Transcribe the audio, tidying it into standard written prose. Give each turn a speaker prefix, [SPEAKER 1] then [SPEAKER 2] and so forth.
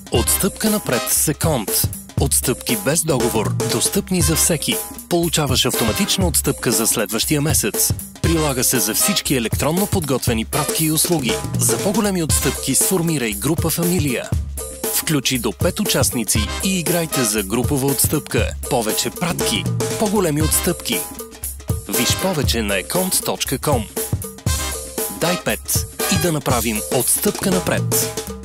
[SPEAKER 1] Отстъпка напред с Секонд. Отстъпки без договор, достъпни за всеки. Получаваш автоматична отстъпка за следващия месец. Прилага се за всички електронно подготвени пратки и услуги. За по-големи отстъпки сформирай група фамилия. Включи до 5 участници и играйте за групова отстъпка. Повече пратки, по-големи отстъпки. Виж повече на econt.com. Дай 5 и да направим отстъпка напред.